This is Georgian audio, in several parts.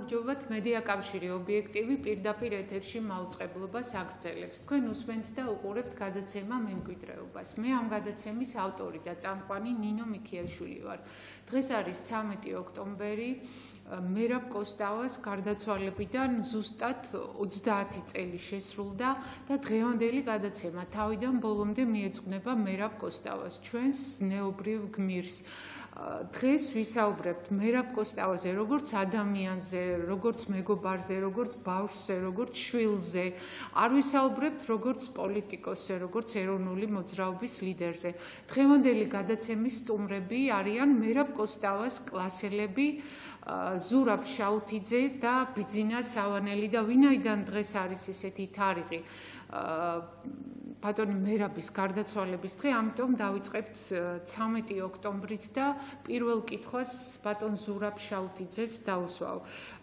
გამარჯობათ, მედია კავშირი ობიექტივი პირდაპირ ეთერში მაუწყებლობას აგრძელებს. თქვენ უსმენთ და უყურებთ გადაცემა მემკვიდრეობას. მე ამ გადაცემის ავტორი და წამყვანი ნინო მიქიაშვილი ვარ. დღეს არის 13 ოქტომბერი, მერაბ კოსტავას გარდაცვალებიდან ზუსტად 30 წელი შესრულდა და დღევანდელი გადაცემა თავიდან ბოლომდე მიეძღვნება მერაბ კოსტავას, ჩვენს ზნეობრივ გმირს. დღეს ვისაუბრებთ მერაბ კოსტავაზე, როგორც ადამიანზე, როგორც მეგობარზე, როგორც ბავშვზე, როგორც შვილზე. არ ვისაუბრებთ როგორც პოლიტიკოსზე, როგორც ეროვნული მოძრაობის ლიდერზე. დღევანდელი გადაცემის სტუმრები არიან მერაბ კოსტავას კლასელები, ზურაბ შაუთიძე და ბიძინა სავანელი და ვინაიდან დღეს არის ესეთი თარიღი, ბატონი მერაბის გარდაცვალების დღე, ამიტომ დავიწყებთ 13 ოქტომბრით და პირველ კითხვას ბატონ ზურაბ შაუთიძეს დავუსვავ.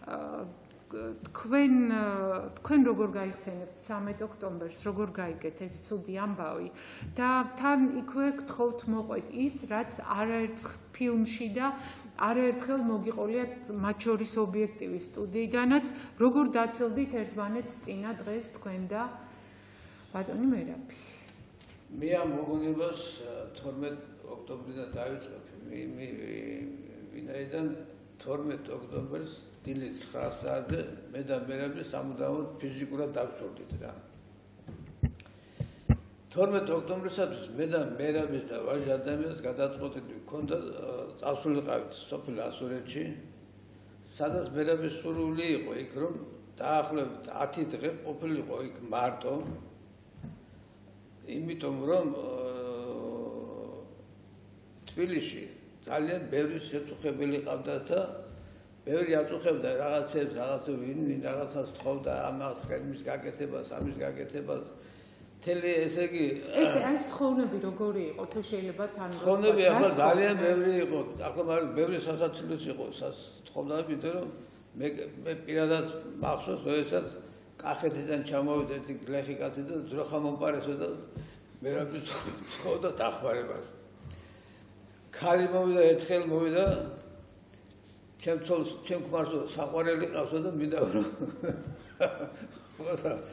თქვენ როგორ გაიხსენებთ 13 ოქტომბერს, როგორ გაიგეთ ეს ცუდი ამბავი და თან იქვე გთხოვთ მოყვეთ ის, რაც არაერთ ფილმში და არაერთხელ მოგიყოლიათ მათ შორის ობიექტივის სტუდიიდანაც, როგორ დაცილდით ერთმანეთს წინა დღეს თქვენ და ბატონი მერაბი. მე ამ მოგონებას 12 ოქტომბრიდან დავიწყებ. ვინაიდან 12 ოქტომბერს დილის 9 საათზე მე და მერაბი სამუდამოდ ფიზიკურად დავშორდით რა. 12 ოქტომბრისათვის მე და მერაბის და ვაჟ ადამიანს გადაწყვეტილი ვქონდა წავსულიყავით სოფელ ასურეთში, სადაც მერაბის სურვილი იყო იქ, რომ დაახლოებით 10 დღე ყოფილიყო იქ მარტო, იმიტომ რომ თბილისში ძალიან ბევრი შეწუხებელი ყავდა და ბევრი აწუხებდა რაღაცებს, ვინ რაღაცას თხოვდა ამას, იმის გაკეთებას, ამის გაკეთებას. თელი ესე იგი ეს თხოვნები როგორი იყო, თუ შეიძლება თან თხოვნები ახლა ძალიან ბევრი იყო, ახლა ბევრი სასაცილოც იყო თხოვდა, იმიტომ რომ მე პირადად მახსოვს, როდესაც კახეთიდან ჩამოვიდა ერთი გლეხი კაცი და ძროხა მომპარესო და მერაბი თხოვდა დახმარებას. ქალი მოვიდა, ერთხელ მოვიდა, ჩემ ქმარს საყვარელი ყავსო და მინდა რომ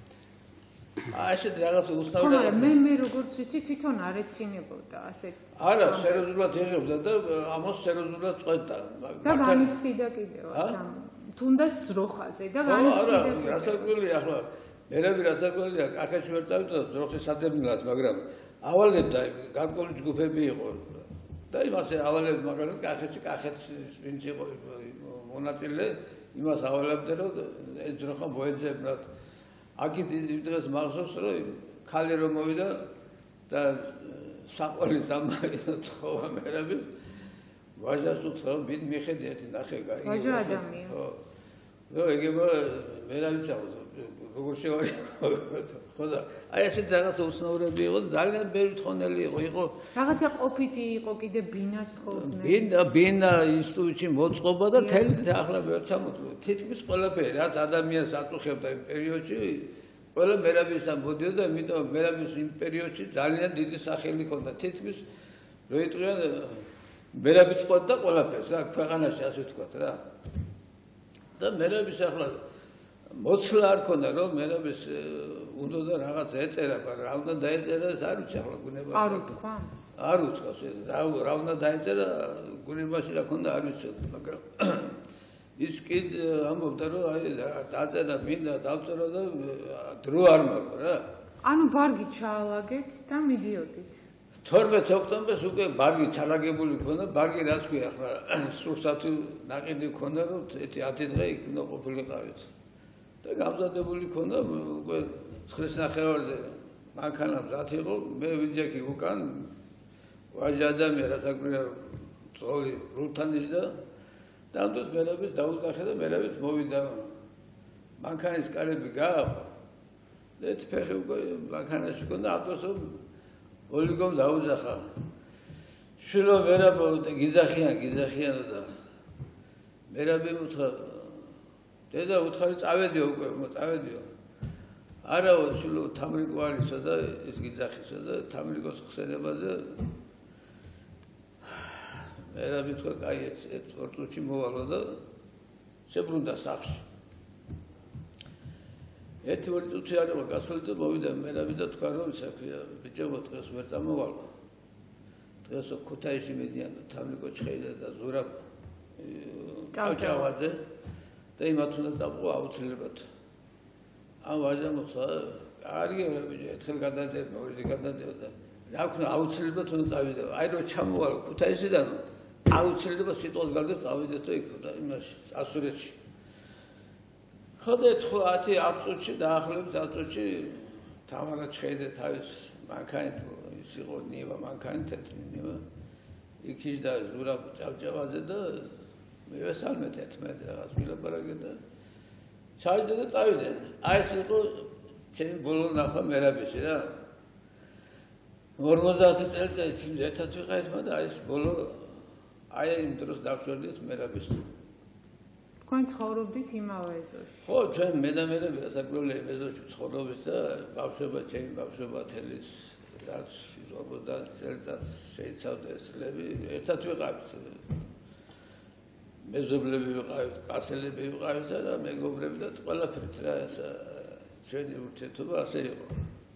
ასეთ რაღაც უცნაური მე როგორც ვიცი თვითონ არ ეცინებოდა ასეთ არა სერიოზულად იღებდა და ამას სერიოზულად წყვეტდა და განიცდიდა კიდევაც თუნდაც ძროხაზე და განიცდიდა არა რასაკვირველია ახლა მერაბი რასაკვირველია კახეთში ვერ წავიდა ძროხის საძებნელად მაგრამ ავალებდა გარკვეული ჯგუფები იყო და იმასე ავალებდა მაგალითად კახეთის ვინც იყო მონაწილე იმას ავალებდა რომ ეს ძროხა მოეძებნათ აქეთ იმ დღეს მახსოვს რომ ქალი რომ მოვიდა და საყვარლის ამბავი თხოვა მერაბი ვაჟას უთხრა რომ ვინ მიხედი ერთი ნახე გაიგე ვაჟა ადამიანი ხო ეგება მერაბი ჩავუძა როგორ შევარი ხო და აი ესეთ რაღაც უცნაურები იყო ძალიან ბევრი თხოვნელი იყო რაღაცა ყოფითი იყო კიდე ბინას თხოვდნენ ბინა ინსტიტუტში მოწყობა და თელი ახლა ვერ ჩამოწვა თითქმის ყველაფერი რაც ადამიანს აწუხებდა იმ პერიოდში ყველა მერაბისთან მოდიოდა იმიტომ მერაბის იმ პერიოდში ძალიან დიდი სახელი ჰქონდა თითქმის რო იტყვიან მერაბიც ყავდა ყველაფერს რა ქვეყანაში ასე ვთქვათ რა და მერაბის ახლა მოცლა არ ქონდა რომ მერაბის უნდა და რაღაც ეწერა, მაგრამ რა უნდა დაეწერა ეს არ ვიცი ახლა გუნებაში. არ უთქვამს? არ უცხავს ეს რა უნდა დაეწერა გუნებაში რა ქონდა არ ვიცი, მაგრამ ის კიდე ამბობდა რომ აი დაწერა მინდა დავწერო და დრო არ მაქვს რა. ანუ ბარგი ჩაალაგეთ და მიდიოდით. 12 ოქტომბერს უკვე ბარგი ჩალაგებული ქონდა, ბარგი რაც ქვია ახლა სურსათი ნაყიდი ქონდა რომ 10 დღე იქ უნდა ყოფილიყავით. და გამზადებული ქონდა უკვე 9:30-ზე მანქანამ ზათ იყო მე ვიძექი უკან ვაჟ ადამიანი რასაკვირია წოლი რუთანის და ამ დროს მერაბის დაუძახე და მერაბიც მოვიდა მანქანის კარები გააყო და ეს ფეხი უკვე მანქანაში ქონდა ამ დროს რომ პოლიგომ დაუძახა შვილო მერაბო გიძახიან და მერაბი უთხრა დედა უთხარი წავედიო უკვე წავედიო არაო შვილო თამრიკო არისო და ეს გიძახისო და თამრიკოს ხსენებაზე მერაბი თქვა კაი ერთ წუთში მოვალო და შებრუნდა სახლში. ერთი ორი წუთი არ იყო გასული და მოვიდა მერაბი და თქვა რომ ისე ქვია ბიჭებო დღეს ვერ წამოვალო. დღეს ქუთაისში მედიან თამლიკო ჩხეიდა და ზურაბ კავჭავაძე და იმათ უნდა დავყო აუცილებლად. ამ ვაჟამოცა კარგი ბიჭო ერთხელ გადადებ მეორე გადადებ და რა ვქნა აუცილებლად უნდა წავიდე. აი რომ ჩამოვალო ქუთაისიდან აუცილებლად სიტყვას გარდა წავიდე და იქ და იმაში ასურეთში. ხოდა 10 წუთში დაახლოებით 10 წუთში თამარა ჩხეიდე თავის მანქანით ის იყო ნივა მანქანით თეთრი ნივა იქ და ზურაბ ჭავჭავაძე და მივესალმეთ ერთმანეთს რაღაც ვილაპარაკეთ და ჩაიდე და წავიდე. აი ეს იყო ჩემი ბოლო ნახვა მერაბიში რა 50 წელიწადში ერთად ვიყავით მაგრამ აი ეს ბოლო აი იმ დროს დავშვერდით მერაბის. თქვენ ცხოვრობდით იმავე ეზოში? ხო, ჩვენ მე და მერაბი საკვლეველი ეზოში ცხოვრობთ და ბავშვობა ჩემი ბავშვობა თელის რაც 50 წელიწადს შეიცავდა ეს წლები ერთად ვიყავით. მეზობლები ვიყავით, კაცელები ვიყავით და მეგობრები და ყველაფრით რა ეს ჩვენი ურთიერთობა ასე იყო.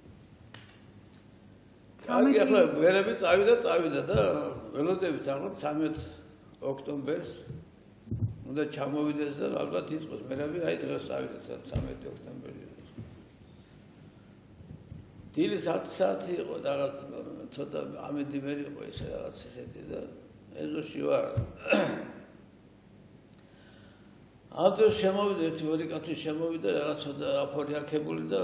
კარგი ახლა მერაბი წავიდა და ველოდებით ახლა 13 ოქტომბერს უნდა ჩამოვიდეს და ალბათ იყოს მერაბი აი დღეს წავიდეს 13 ოქტომბერი. დილის 10 საათი იყო და რაღაც ცოტა ამედიმერი იყო ეს რაღაც ისეთი და ეზოში ვარ. ამდენ შემოვიდა ერთი ორი კაცი შემოვიდა რაღაც ცოტა აფორი აქებული და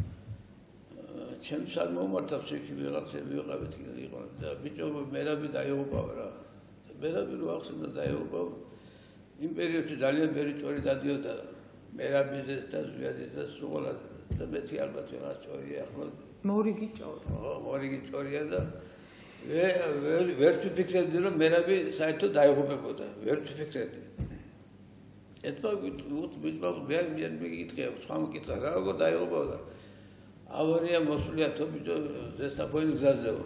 ჩემს არ მომართავს იქ ვიღაცები ვიყავით იყო და ბიჭო მერაბი დაეუბავა რა. მერაბი რო ახსენდა დაეუბავა იმ პერიოდში ძალიან ბევრი ჭორი დადიოდა მერაბიზე და ზვიადის და სუღოლაძე და მეც ალბათ რაღაც ჭორია ახლა მორიგი ჭორი. ხო, მორიგი ჭორია და ვერ ვფიქრებდი რომ მერაბი საერთოდ დაიღუპებოდა. ვერ ვფიქრებდი. ეთმა ვუწბიჭბა მე მიგიტყია, სხვა მიკითხა რა როგორ დაიღუპებოდა. ავარია მოსულია თო ბიჭო ზესტაფონის გზაზეო.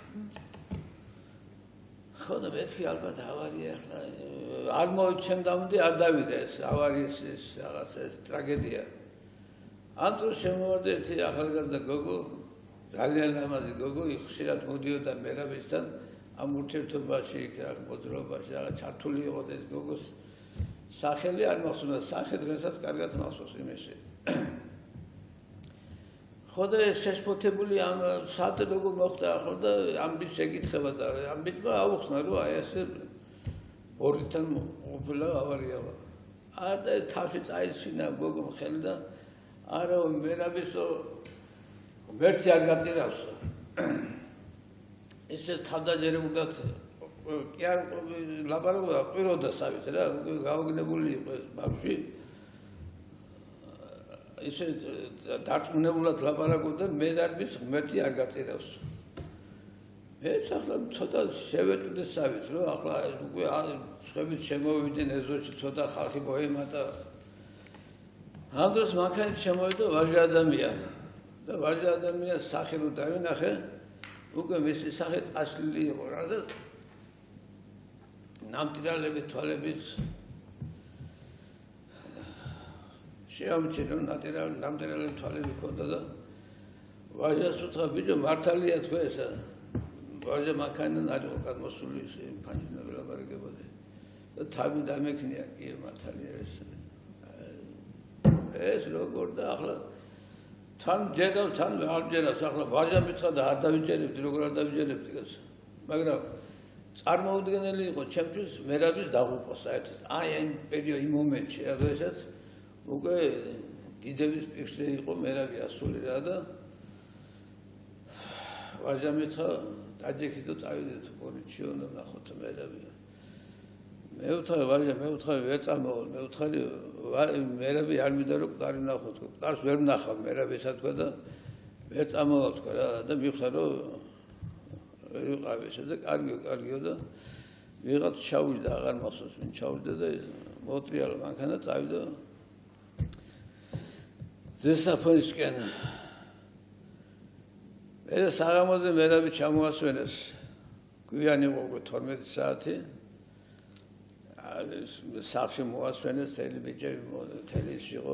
ხო და მეთქი ალბათ ავარია ახლა არ მოჩემდამდე არ დავიდა ეს ავარიის ეს რაღაც ეს ტრაგედია. ამ დროს შემოვარდა ერთი ახალგაზრდა გოგო ძალიან ლამაზი გოგო ხშირად მოდიოდა მერაბისთან ამ ურთიერთობაში იქ რა მოძრაობაში რაღაც ჩართული იყო ეს გოგოს სახელი არ მახსოვს სახე დღესაც კარგად მახსოვს იმაში. ხო და შეშფოთებული ამ საათი როგორ მოხდა ახლა და ამ ბიჭს ეკითხება და ამ ბიჭმა აუხსნა რომ აი ესე ორიდან ყოფილა ავარია. და ეს თავში წაისინა გოგომ ხელი და არა მერაბისო ვერთი არ გაწირავს. ესე თავდაჯერებულად კი არ ლაპარაკობდა ყვიროდასავით რა გავაგნებული იყო ეს ბავშვი. ისე დარწმუნებულად ლაპარაკობდა მერაბის ღმერთი არ გაწირავს. მეც ახლა ცოტა შევეჭვდე სავით რომ ახლა უკვე სხვებით შემოვიდნენ ეზოში ცოტა ხალხი მოემატა. ამ დროს მანქანით შემოვიდა ვაჟი ადამია და ვაჟი ადამიანის სახე რო დავინახე უკვე მისი სახე წაშლილი იყო რა და ნამტირალები თვალებით შეამჩნევ ნამტირალები თვალები ქონდა და ვაჟას უთხრა ბიჭო მართალია თქვენ ესა ვაჟა მანქანიდან არ იყო გადმოსული ის ფანჯინები ლაპარაკებოდა და თავი დამექნია კი მართალია ეს როგორ და ახლა თან ჯერავს თან არ ჯერავს ახლა ვაჟა მითხრა და არ დავიჯერებდი როგორ არ დავიჯერებდი ეს მაგრამ წარმოუდგენელი იყო ჩემთვის მერაბის დაღუპვა საერთოდ აი ამ პერიოდში იმ მომენტში როდესაც უკვე დიდების პირზე იყო მერაბი ასული რა და ვაჟა მითხრა დაჯექიდო წავიდეთ პოლიციო და ნახოთ მერაბი მე ვთქვი ვაჟა მე ვთქვი ვერ წამოვალ მე ვთქვი მერაბი არ მინდა რომ კარი ნახოთ კარს ვერ ნახავ მერაბისა თქვა და ვერ წამოვალ თქვა რა და მიხსა რომ ვერ ვიყავ ესე და კარგიო და ვიღაც ჩავიდა აღარ მახსოვს ვინ ჩავიდა და მოტრიალა მანქანა წავიდა ზესაფონისკენ მე საღამოზე მერაბი ჩამოასვენეს გვიანი იყო 12 საათი სახში მოასვენეს თელი ბიჭები, თელი ის იყო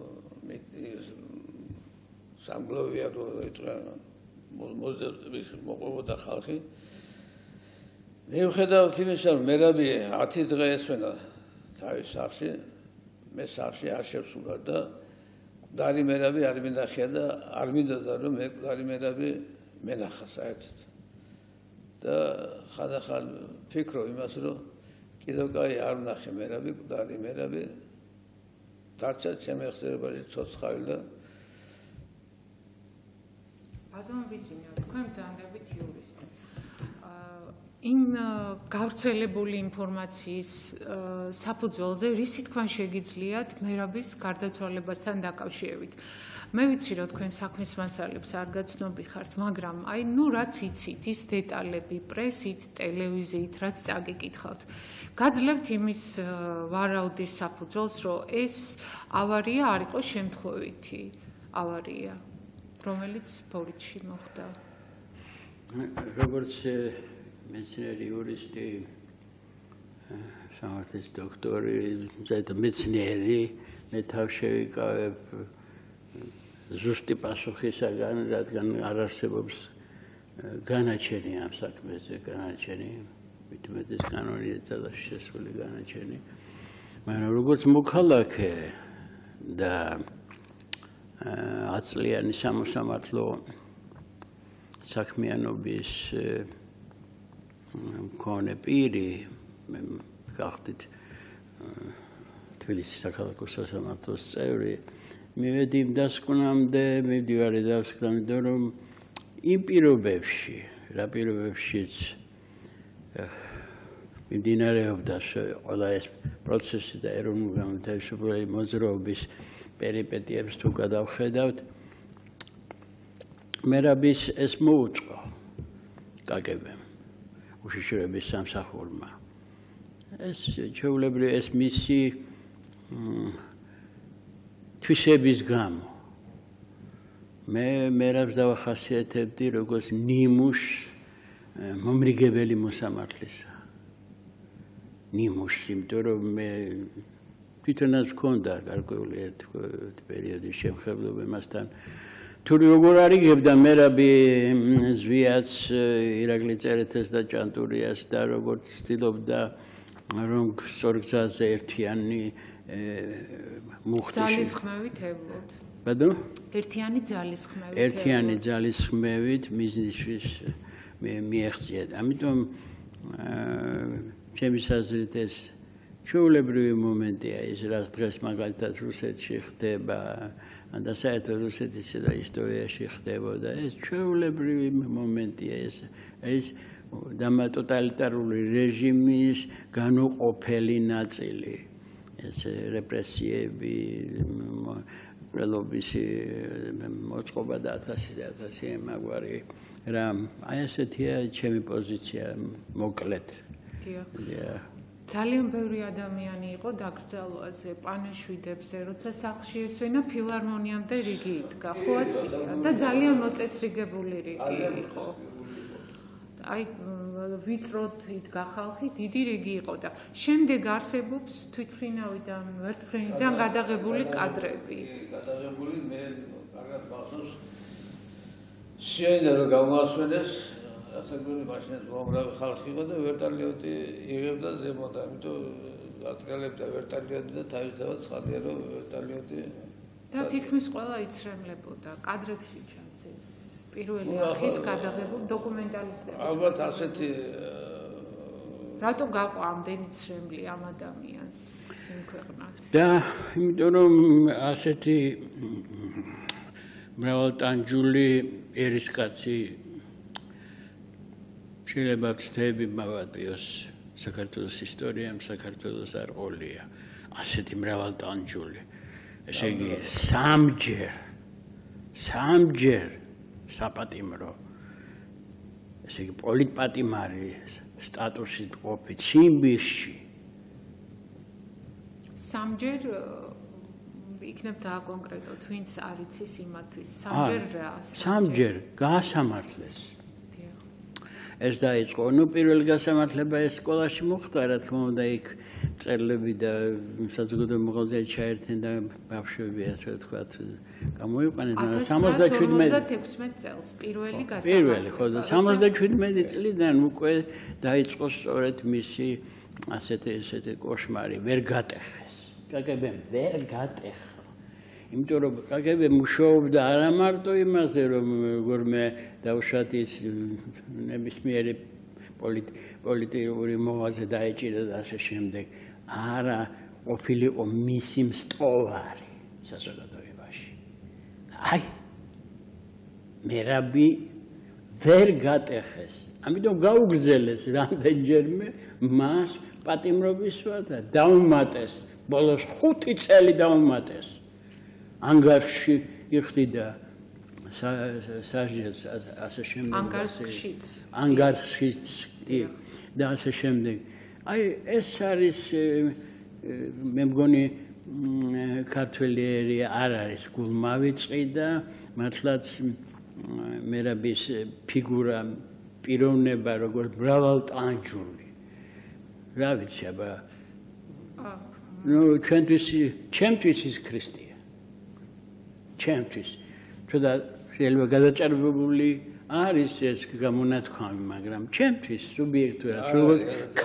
სამგლოვია რო იტყვიან მოზერბის მოყვებოდა ხალხი. მიუხედავად იმისა, რომ მერაბი 10 დღე ესვენა თავის სახში, მე სახში არ შევსულა და მკვდარი მერაბი არ მინახია და არ მინდოდა რომ მე მკვდარი მერაბი მენახა საერთოდ. და ხანდახან ფიქრობ იმას, რომ კიდევ კაი არ ვნახე მერაბი, მკვდარი მერაბი დარჩა ჩემი ხსერებაში ცოცხალი და ბატონო ვიცინო, თქვენ ბრძანდებით იურისტი. იმ გავრცელებული ინფორმაციის საფუძველზე რისი თქვა შეგიძლიათ მერაბის გარდაცვალებასთან დაკავშირებით? მე ვიცი რომ თქვენ საქმის მასალებს არ გაცნობი ხართ, მაგრამ აი ნუ რაც იცით, ის დეტალები პრესით, ტელევიზიით, რაც წაგიკითხავთ. გაძლევთ იმის ვარაუდის საფუძველს, რომ ეს ავარია არ იყო შემთხვევითი ავარია, რომელიც ბორითში მოხდა. როგორც მეცნიერი იურისტი, სამართლის დოქტორი, მეცნიერი, მე თავ შევიკავებ ზუსტი პასუხისაგან, რადგან არ არსებობს განაჩენი ამ საქმეზე, განაჩენი, მithumetes კანონით და შესული განაჩენი. მაგრამ როგორც მოქალაქე და 10 წლიანი სამოსამართლო საქმიანობის მქონე პირი, მე გახდით თბილისის საქალაქო სასამართლოს წევრი, მივედი იმ დასკვნამდე, მივდივარი დასკვნამდე, რომ იმ პირობებში, რა პირობებშიც მიმდინარეობდა ყველა ეს პროცესი და ეროვნული თავისუფლების მოძრაობის პერიპეტიებს თუ გადავხედავთ, მერაბის ეს მოუწყო კგბ-მ, უშიშროების სამსახურმა. ეს ჩვეულებრივ ეს მისი თვისების გამო. მე მერაბს დავახასიათებდი როგორც ნიმუშს მომრიგებელი მოსამართლისა. ნიმუშს, იმიტომ რომ მე თვითონაც მქონდა გარკვეული ერთ პერიოდის შემხებლობა მასთან. თუ როგორ არიგებდა მერაბი ზვიაც, ირაკლი წერეთელს და ჭანტურიას და როგორ ცდილობდა რომ სწორ გზაზე ერთიანი მუხტი ძალისხმევით ევლოთ. ბატონო? ერთიანი ძალისხმევით მიზნისთვის მიეღწიათ. ამიტომ ჩემი აზრით ეს ჩვეულებრივი მომენტია ის, რაც დღეს მაგალითად რუსეთში ხდება, და საერთოდ რუსეთის და ისტორიაში ხდებოდა. ეს ჩვეულებრივი მომენტია, ეს ტოტალიტარული რეჟიმის განუყოფელი ნაწილი. ეს რეპრესიები, მკვლელობის მოწყობა და 1000 ემაგვარი რა. აი ესეთია ჩემი პოზიცია მოკლედ. ძალიან ბევრი ადამიანი იყო დაკრძალვაზე, პანაშვიდებზე, როცა სახლში ესვენა ფილარმონიამდე რიგი იდგა, ხო ასია და ძალიან მოწესრიგებული რიგი იყო. აი ვიწროდ იდგა ხალხი, დიდი რიგი იყო და შემდეგ არსებობს თვითმფრინავიდან, ვერტმფრინიდან გადაღებული კადრები. გადაღებული მე კარგად მახსოვს შეიძლება რომ გამოსვენეს ასაკური მაშინაც უამრავი ხალხი იყო და ვერტალიოტი იღებდა ზემოთ, ამიტომ ატყელებდა ვერტალიოტი და თავისთავად ცხადია რომ ვერტალიოტი და თითქმის ყველა იცრემლებოდა კადრებში ჩანს ეს პირველი არხის გადაღებული დოკუმენტალისტები. ალბათ ასეთი რატო გაყვა ამდენი ცრემლი ამ ადამიანს იმ ქვეყნად? და იმიტომ რომ ასეთი მრავალტანჯული ერისკაცი შეიძლება ვცდები მავატიოს საქართველოს ისტორიამ, საქართველოს არ ყოლია ასეთი მრავალტანჯული. ესე იგი სამჯერ საპატიმრო, ესე იგი პოლიტპატიმარი სტატუსით ყოფით ციმბირში. სამჯერ იქნებ დააკონკრეტოთ, ვინც არ იცის იმათვის, სამჯერ რა? სამჯერ გაასამართლეს. ეს დაიწყო. ნუ პირველი გასამართლება ეს სკოლაში მოხდა, რა თქმა უნდა, იქ წერლები და საზოგადოებრივ მოღვაწეები ჩაერთნენ და ბავშვები ასე ვთქვათ გამოიყვანენ 1956 წელს პირველი გასამართლება. პირველი, ხო და 77 წლიდან უკვე დაიწყო სწორედ მისი ასეთი კოშმარი, ვერ გატეხეს. კგბ-მ ვერ გატეხა. იმიტომ რომ კგბ მუშაობდა არა მარტო იმაზე, რომ გორმე დავშატის ნებისმიერი პოლიტიკური მოღვაწე დაეჭირა და ასე შემდეგ. არა ყოფილიყო მისი მსტოვარი საზოგადოებაში. აი მერაბი ვერ გატეხეს. ამიტომ გაუგრძელეს რამდენჯერმე მას პატიმრობისვა და დაუმატეს. ბოლოს 5 წელი დაუმატეს. ანგარში იხდიდა სასჯელს ასე შემდეგ. ანგარშიც და ასე შემდეგ. აი ეს არის მე მგონი ქართველი არ არის გულმავიწყი და მართლაც მერაბის ფიგურა პიროვნება როგორც მრავალტანჯული. რა ვიცი აბა ნუ ჩემთვის ის ქრისტია. ჩემთვის თუნდა შეიძლება გადაჭარბებული არის ეს გამონათქვამი, მაგრამ ჩემთვის სუბიექტურად როგორც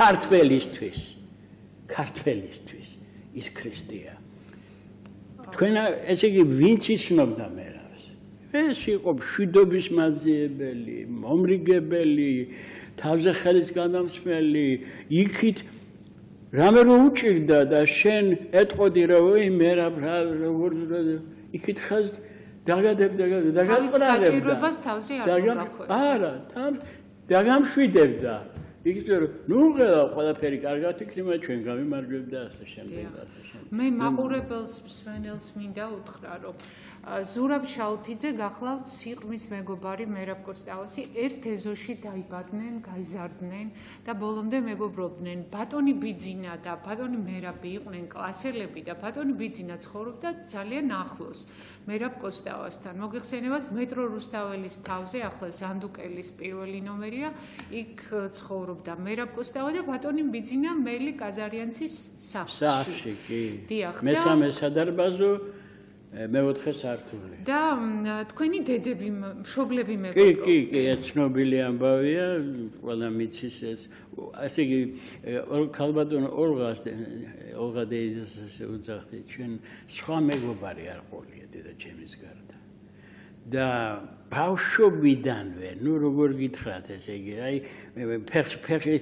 ქართველისთვის ის ქრისტია. თქვენ ესე იგი ვინც იცნობდა მერაბს? ეს იყო მშვიდობის მაძიებელი, მომრიგებელი, თავზე ხელის გადამსმელი, იქით რამე რო უჭირდა და შენ ეტყოდი რომ ოი მერაბ რა როგორ იქით ხაზ დაგაწრალებდა თავზე არ მოგახვედა. არა, დაგამშვიდებდა. იქით რომ ნუ ყველაფერი კარგად იქნება ჩვენ გამიმარჯვებ და ასე შემდეგ. მე მაყურებელს მსმენელს მინდა უთხრა რომ ზურაბ შაუთიძე გახლავთ სიყრმის მეგობარი მერაბ კოსტავასი ერთ ეზოში დაიბადნენ, გაიზარდნენ და ბოლომდე მეგობრობდნენ. ბატონი ბიძინა და ბატონი მერაბი იყვნენ კლასელები და ბატონი ბიძინა ცხოვრობდა ძალიან ახლოს მერაბ კოსტავასთან. მოგეხსენებათ მეტრო რუსთაველის თავზე, ახლა ზანდუკელის პირველი ნომერია, იქ ცხოვრობდა მერაბ კოსტავა და ბატონი ბიძინა მელი კაზარიანცის სახლში. დიახ. მესამე სადარბაზო მეოთხე სართული. და თქვენი დედები, მშობლები მეგობრობდნენ. კი, ცნობილი ამბავია, ყველა მიცის ეს. ასე იგი ქალბატონო ოლღა დეიდას უძახდი, ჩვენ სხვა მეგობარი არ ყოლია დედაჩემის გარდა. და ბავშვობიდანვე, ნუ როგორ გითხრათ ესე იგი, აი ფეხი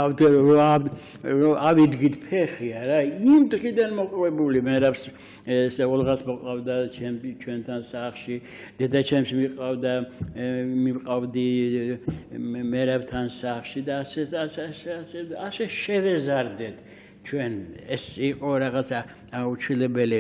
ავიდგით ფეხია რა, იმ დღიდან მოყვებული მერაბს ეს ოლღას მოყავდა ჩვენთან სახლში, დედაჩემს მიყავდი მერაბთან სახლში და ასე შევეზარდეთ ჩვენ. ეს იყო რაღაცა აუცილებელი.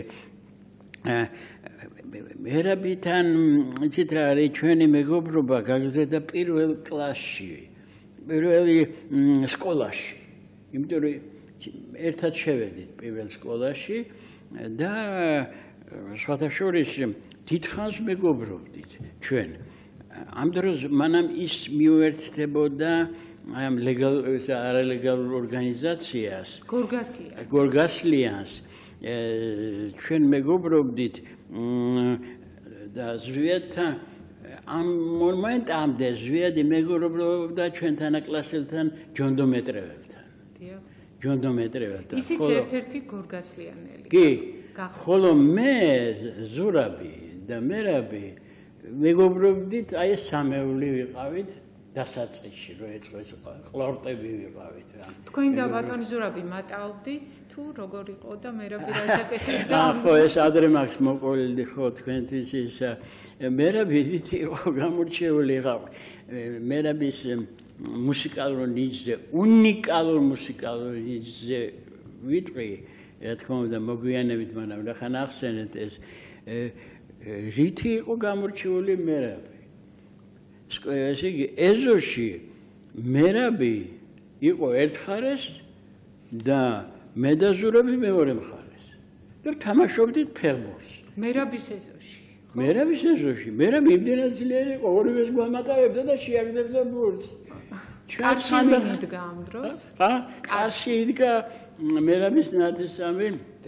მერაბთან იცით რა არის ჩვენი მეგობრობა გაგრძელდა პირველ კლასში, პირველი სკოლაში. იმიტომ რომ ერთად შევედით პირველ სკოლაში და სხვათა შორის დიდხანს მეგობრობდით ჩვენ. ამ დროს მანამ ის მიუერთდებოდა ამ არალეგალურ ორგანიზაციას გორგასლიანს. ჩვენ მეგობრობდით და ზვიადთან ამ მომენტამდე ზვიადი მეგობრობდა ჩვენთან აკლასელთან ჯონდომეტრეველთან. ჯონდომეტრეველთან. ისიც ერთ-ერთი გორგასლიანელი. კი. ხოლო მე ზურაბი და მერაბი მეგობრობდით, აი ეს სამეული ვიყავით დასაწყისში, რო ეწყო ეს ყლორტები ვიყავით რა. თქვენ და ბატონი ზურაბი მატალდით თუ როგორ იყო და მერაბი რასაკეთებდა? ხო, ეს ადრე მაქვს მოყოლილი ხო თქვენთვის ის მერაბი დიდი იყო გამორჩეული იყო. მერაბის მუსიკალურ ნიჭზე, უნიკალურ მუსიკალურ ნიჭზე ვიტყვი, რა თქმა უნდა მოგვიანებით, მაგრამ რახან ახსენეთ ეს რითი იყო გამორჩეული მერაბი. ესე იგი ეზოში მერაბი იყო ერთ მხარეს და მე და ზურაბი მეორე მხარეს. და თამაშობდით ფეხბურთს. მერაბის ეზოში. მერაბი იმდენად ძლიერი იყო, ორივეს გვამატარებდა და შეაგდებდა ბურთს. კარში ვინ იდგა ამ დროს? კარში იდგა მერაბის ნათესამი,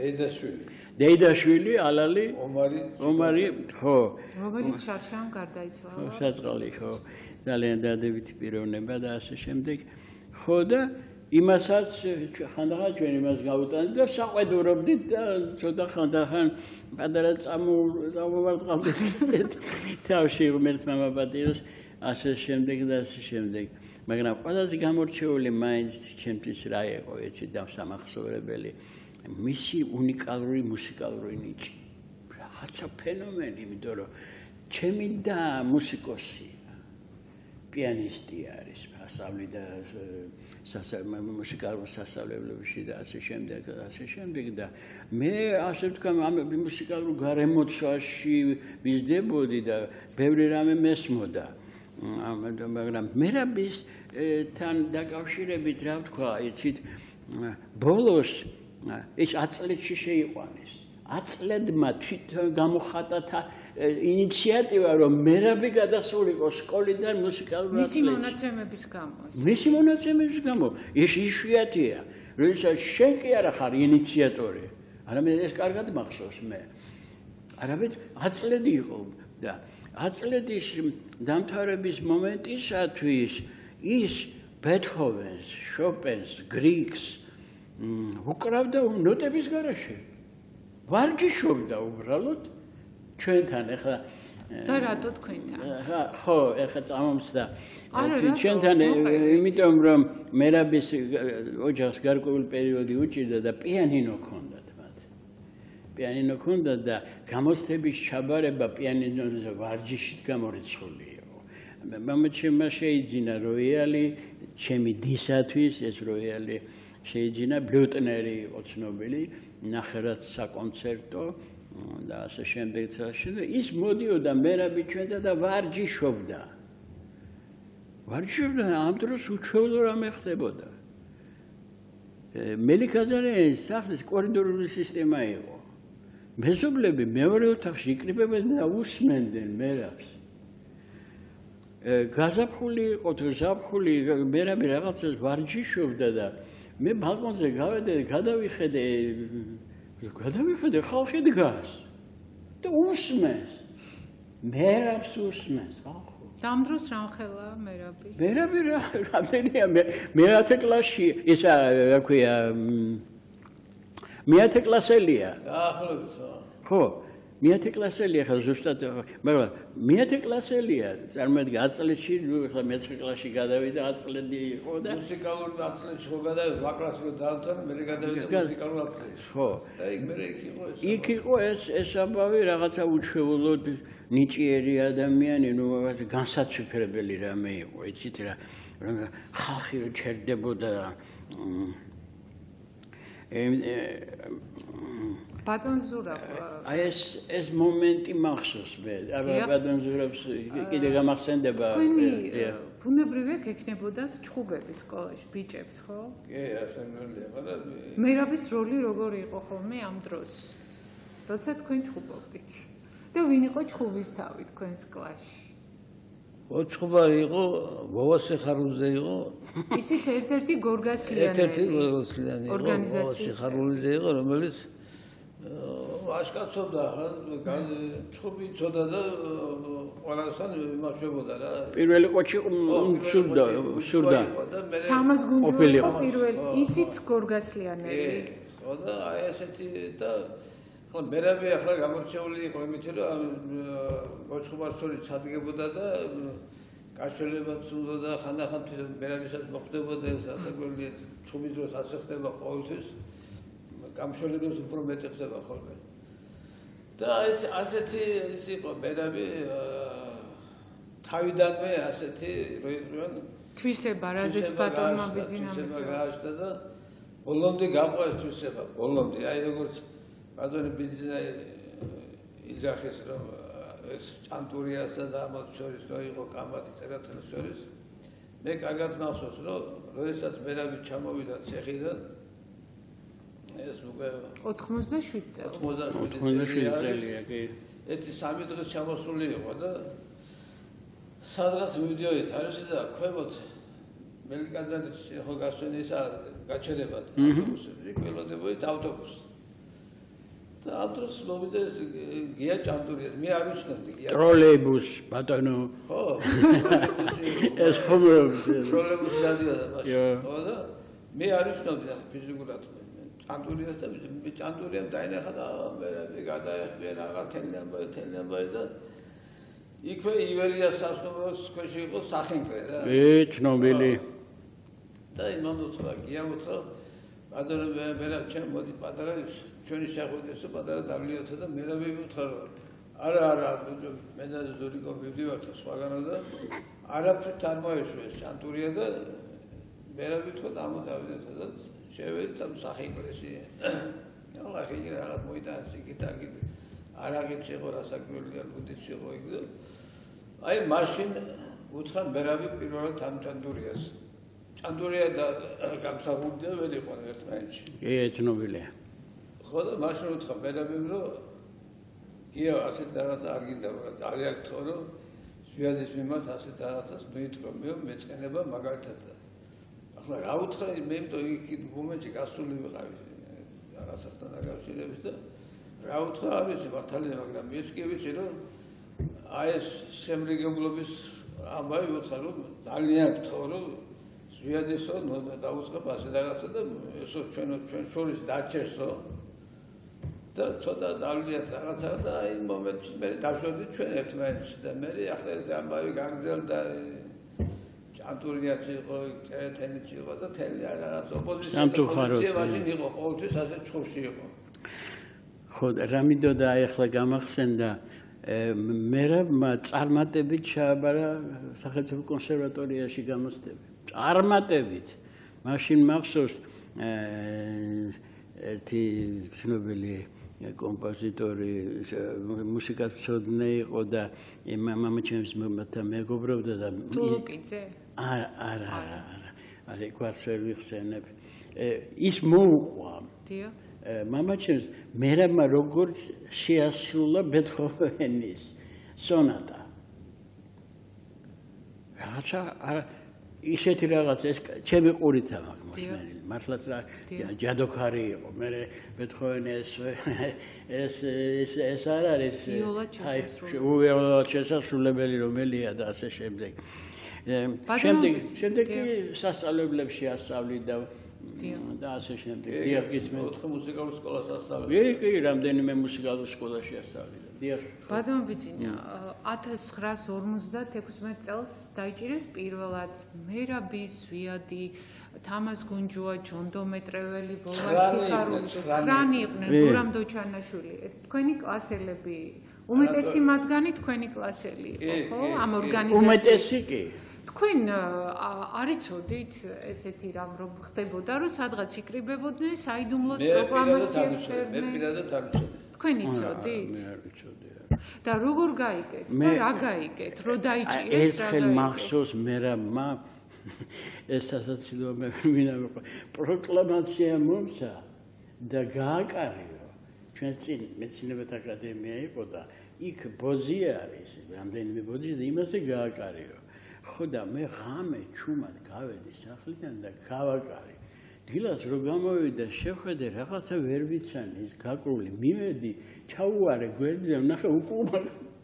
დეიდაშვილი, ალალი, ომარი, ხო. რომელიც შარშან გარდაიცვალა. საწყალი, ხო. ძალიან დადებითი პიროვნება და ასე შემდეგ. ხო და იმასაც ხანდახან ჩვენ იმას გავუტანით და საყვედურობდით და ცოტა ხანდახან პატარა წამოვარდყავდით თავში ღმერთ მამაპატიოს ასე შემდეგ და ასე შემდეგ. მაგრამ ყველაზე გამორჩეული მაინც ჩემთვის რა იყო, იცით, დამსამახსოვრებელი მისი უნიკალური მუსიკალური ნიჭი. რაღაცა ფენომენი, იმიტომ რომ ჩემი და მუსიკოსი პიანისტი არის, ასწავლიდა მუსიკალურ სასწავლებლებში და ასე შემდეგ და მე ასე ვთქვა ამ მუსიკალურ გარემოცვაში ვიზრდებოდი და ბევრი რამე მესმოდა. მაგრამ მერაბისთან დაკავშირებით რა ვთქვა, იცით, ბოლოს ეს 10 წლებში შეიყვანეს. 10 წლებმა თვითონ გამოხატა ინიციატივა, რომ მერაბი გადასულიყო სკოლიდან მუსიკალურ მისი მონაცემების გამო. მისი მონაცემების გამო. ეს იშვიათია, როდესაც შენ კი არა ხარ ინიციატორი. არამედ ეს კარგად მახსოვს მე. არამედ 10 წლები იყო და 10 წლების დამთავრების მომენტისათვის ის ბეთჰოვენს, შოპენს, გრიგს უკრავდა ნოტების გარეშე. ვარჯიშობდა უბრალოდ ჩვენთან ახლა და რატო თქვენთან? ხო, ახლა წამომსდა ჩვენთან, იმიტომ რომ მერაბის ოჯახს გარკვეული პერიოდი უჭირდა და პიანინო ჰქონდათ მათ. პიანინო ჰქონდათ და გამოცდების ჩაბარება პიანინოზე ვარჯიშით გამორიცხული იყო. მამაჩემმა შეიძინა როიალი ჩემი დისათვის, ეს როიალი შეიძინა, ბლუტნერი იყო ცნობილი, ნახევრად საკონცერტო და ასე შემდეგ. ის მოდიოდა მერაბი ჩვენთან და ვარჯიშობდა. ამ დროს უჩვეულო რამე ხდებოდა. მელიქაძარიანის სახლის კორიდორული სისტემა იყო. მეზობლები მეორე ოთახში იკრიბებდნენ და უსმენდნენ მერაბს. გაზაფხული იყო თუ ზაფხული, მერაბი რაღაცას ვარჯიშობდა და მე ბალკონზე გავედე, გადავიხედე, ხალხი დგას და უსმენს. მერაბს უსმენს ხალხი. და ამ დროს რამხელა მერაბი? მერაბი რამდენია მე-10 კლასში, ისა რა ქვია, მე-10 კლასელია. დაახლოებით ხო, მე-10 კლასელია ხა ზუსტად, მაგრამ მე-10 კლასელია, წარმოიდგინე 10 წლებში, ხა მე-9 კლასში გადავიდა, 10 წლები იყო და მუსიკალურ 10 წლებში ხო გადავიდა, ვაკლასი რო დაამთავრა, მე გადავიდა მუსიკალურ 10 წლებში. ხო. და იქ მე იქ იყო ეს ამბავი რაღაცა უჩვეულოდ ნიჭიერი ადამიანი, ნუ განსაცვიფრებელი რამე იყო, იცით რა, ხალხი რო ჩერდებოდა ბატონ ზურაბ, აი ეს მომენტი მახსოვს მე. ბატონ ზურაბს კიდე გამახსენდება. თქვენი ბუნებრივია გექნებოდათ ჩხუბები სკოლაში, ბიჭებს, ხო? კი, ასე მერია, მაგრამ მერაბის როლი როგორი იყო ხოლმე ამ დროს? როცა თქვენ ჩხუბობდით. და ვინ იყო ჩხუბის თავი თქვენს კლასში? ოჩხუბარი იყო, ვოვოსე ხარულიძე იყო. ისიც ერთ-ერთი გორგასლიანი. ერთ-ერთი გორგასლიანი იყო, ვოვოსე ხარულიძე იყო, რომელიც აშკაცობდა, ჩხუბი იცოდა და ყველასთან იმართებოდა რა. პირველი ყოჩი სურდა. თამაზ გუნჯური იყო პირველი, ისიც გორგასლიანები. ხო და აი ესეთი და ხო მერაბი ახლა გამორჩეული იყო იმით რომ ოჩხუბარს შორის ჩადგებოდა და კაშელებაც უნდა ხანდახან მერაბისაც მოხდებოდა ეს ასაკობრივი ჩხუბის დროს ასე ხდება ყოველთვის გამშველებას უფრო მეტი ხდება ხოლმე და ეს ასეთი ის იყო მერაბი თავიდანვე ასეთი როიტყვიან თვისება რაზეც ბატონმა ბიზინამიზა გააშტა და ბოლომდე გაყვეს თვისება ბოლომდე აი როგორც ბატონი ბიზნა იძახეს რომ ეს ჭანტურიასა და ამათ შორის რო იყო კამათი წერათელის შორის მე კარგად მახსოვს რომ როდესაც მერაბი ჩამოვიდა ცეხიდან ეს უკვე 87 წელი 87 წელია კი ეს 3 დღეს ჩამოსული იყო და სადღაც მივდიოდით არის და ქვემოთ მელიკაძის ხო გასვენა ისა გაჩერებათ ავტობუსები, ველოდებოდით ავტობუსს. და ამ დროს მოვიდა გია ჭანტურია, მე არ ვიცნობდი გია. ტროლეიბუს, ბატონო. ხო. ეს ხომრობს. ტროლეიბუსი დადიოდა მაშინ. ხო და მე არ ვიცნობდი ახლა ფიზიკურად ჭანტურიას და მე ჭანტურიამ დაინახა და მე გადაეხბე რაღა თელნამბაი და იქვე ივერიას სასტუმროს ქვეშ იყო სახინკლე რა. ცნობილი. და იმან უთხრა, გიამ უთხრა, ბატონო მე ჩემ მოდი პატარა ჩვენი შეხვედრისა პატარა დაბლიოცა და მე უთხრა, არა, მე და ზურიკო მივდივართ სხვაგანო და არაფრით არ მოეშვა ეს ჭანტურია და მე ვითქვა დამოდავდეთ და შევედით ამ სახინკლეში. ალა ხიგი რაღაც მოიტანეს იქით არაღით შეყო რასაკვირველია ბუდით შეყო იქ და აი მაშინ უთხრა მერავი პირველად ამ ჭანტურიას. ჭანტურია და გამსახურდია ვერ იყვნენ ერთმანეთში. ცნობილია. ხო და მაშინ უთხრა მერავი რომ გია ასეთ რაღაცა არ გინდა რა ძალიან გთხოვ რომ ზვიადის მიმართ ასეთ რაღაცას მოიტყო მეწყენება მაგალითად. ახლა რა უთხრა მე იმიტომ იქ მომენტში გასული ვიყავი რაღაცასთან დაკავშირებით და რა უთხრა არ ვიცი მართალია მაგრამ ეს კი ვიცი რომ აი ეს შემრიგებლობის ამბავი უთხრა რომ ძალიან გთხოვ რომ ზვიადისო დაუწყებ ასე რაღაცა და ესო ჩვენ შორის დაჩერსო და ცოტა დავლიათ რაღაცა და აი მომენტში მე დავშორდით ჩვენ ერთმანეთში და მე ახლა ეს ამბავი გაგრძელდა ჭანტურიაც იყო, წერეთელიც იყო და თელი რაღაც ოპოზიცია მაშინ იყო, ყოველთვის ასე ცხობში იყო. ხო, რამიდოდა ახლა გამახსენდა მერაბმა წარმატებით ჩააბარა სახელმწიფო კონსერვატორიაში გამოცდები. წარმატებით. მაშინ მახსოვს ერთი ცნობილი კომპოზიტორი მუსიკათმცოდნე იყო და მამაჩემს მეგობრობდა და წულუკიძე? არა. აი გვარს ვერ ვიხსენებ. ის მოუყვა. დიახ. მამაჩემს მერაბმა როგორ შეასრულა ბეთჰოვენის სონატა. რაღაცა არა ისეთი რაღაც ეს ჩემი ყურითა მაქვს მოსმენილი. მართლაც რა ჯადოქარი იყო. მე ბეთჰოვენის ეს არ არის უეულად შესასრულებელი რომელია და ასე შემდეგ. შემდეგ კი სასწავლებლებში ასწავლიდა და ასე შემდეგ. დიახ, გისმენთ. მუსიკალურ სკოლას ასწავლიდა. კი, რამდენიმე მუსიკალურ სკოლაში ასწავლიდა. დიახ. ბატონო ბიძინა, 1956 წელს დაიჭირეს პირველად მერაბი, ზვიადი, თამაზ გუნჯუა, ჯონდო მეტრეველი, ვოვა სიხარული, 9 იყვნენ, გურამ დოჩანაშვილი. ეს თქვენი კლასელები, უმეტესი მათგანი თქვენი კლასელი იყო, ხო? ამ ორგანიზაციაში. უმეტესი კი. თქვენ არ იცოდით ესეთი რამ რომ ხდებოდა, რომ სადღაც იკრიბებოდნენ, საიდუმლოდ პროკლამაციებს წერდნენ? მე პირადად არ ვიცოდი. თქვენ იცოდით? მე არ ვიცოდი. და როგორ გაიგეთ? და რა გაიგეთ? რო დაიჭირეს რა? ერთხელ მახსოვს მერაბმა ეს სასაცილოა მე მინდა პროკლამაცია მომცა და გააკარიო. ჩვენ წინ მეცნიერებათა აკადემია იყო და იქ ბოძი არის, რამდენიმე ბოძი და იმასე გააკარიო. ხო და მე ღამე ჩუმად გავედი სახლიდან და გავაკარი. დილას რო გამოვიდა შეხვედე რაღაცა ვერ ვიცანი ის გაკრული მივედი ჩაუარე გვერდზე ვნახე უკუმა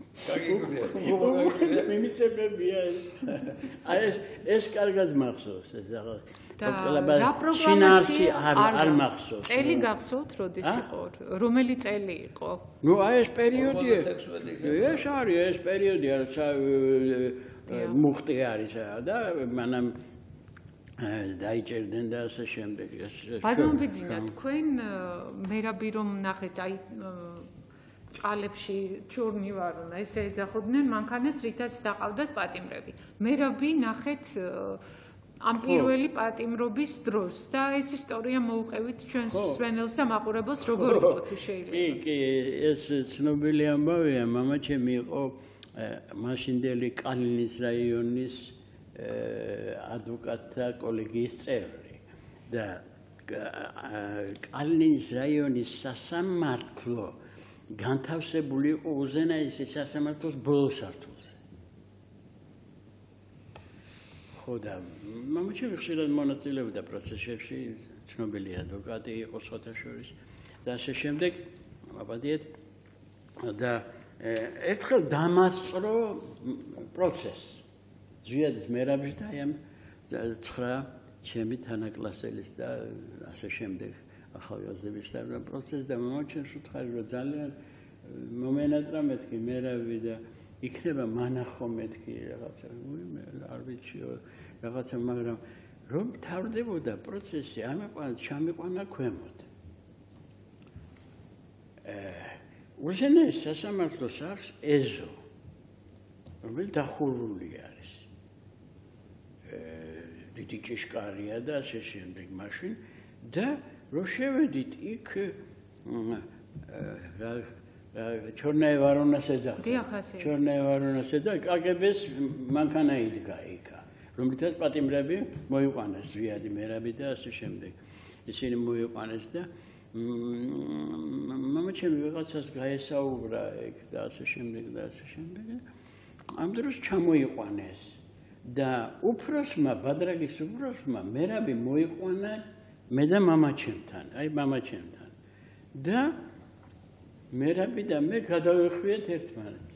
მიმიწებებია ეს აი ეს კარგად მახსოვს ეს რა პროგრამაცია არ მახსოვს წელი გახსოვთ როდის იყო რომელი წელი იყო ნუ აი ეს პერიოდია ეს არის ეს პერიოდია მუხტი არის და მანამ დაიჭერდნენ და ასე შემდეგ. ბატონო ბიძინა, თქვენ მერაბი რომ ნახეთ, აი ჭალებში ჩურნი ვარონა, ესე ეძახოდნენ მანქანას, რითაც დაყავდათ პატიმრები. მერაბი ნახეთ ამ პირველი პატიმრობის დროს და ეს ისტორია მოუყევით ჩვენს მსმენელს და მაყურებელს როგორ იყო თუ შეიძლება. კი, ეს ცნობილი ამბავია, მამაჩემი იყო მაშინდელი კალინის რაიონის ადვოკატთა კოლეგიის წევრი და კალინის რაიონის სასამართლო განთავსებული იყო უზენაესი სასამართლოს ბოლო სართულზე. ხო და მამაჩემი ხშირად მონაწილეობდა პროცესებში, ცნობილი ადვოკატი იყო სხვათა შორის და ასე შემდეგ, აბადიეთ და ერთხელ დამასწრო პროცესს. ზვიადის მერაბის და ამ 9 ჩემი თანაკლასელის და ასე შემდეგ ახალგაზრდების პროცესს და მამაჩემს უთხარი რომ ძალიან მომენატრა მეთქი მერაბი და იქნება მანახო მეთქი რაღაცა არ ვიციო რაღაცა მაგრამ რომ თავდებოდა პროცესი ჩამიყვანა ქვემოთ უზენაეს სასამართლოს აქვს ეზო რომელიც დახურული არის დიდი ჭიშკარია და ასე შემდეგ მაშინ და რო შევედით იქ Черная ворона седа. Черная ворона седа. KGB-ს მანქანა იდგა იქა. რომლითაც პატიმრები მოიყვანეს ზვიადი მერაბი და ასე შემდეგ. ისინი მოიყვანეს და მამაჩემი ვიღაცას გაესაუბრა ეგ და ასე შემდეგ და ასე შემდეგ. ამ დროს ჩამოიყვანეს და უფროსმა ბადრაგის უფროსმა მერაბი მოიყვანა მე და მამაჩემთან, აი მამაჩემთან. და მერაბი და მე გადავეხვიეთ ერთმანეთს.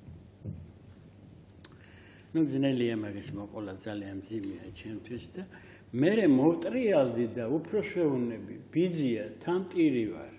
ნუ ძნელია მაგის მოყოლა ძალიან მძიმეა ჩემთვის და მე მოვტრიალდი და უფრო შეუნები ბიძია თამტირი ვარ.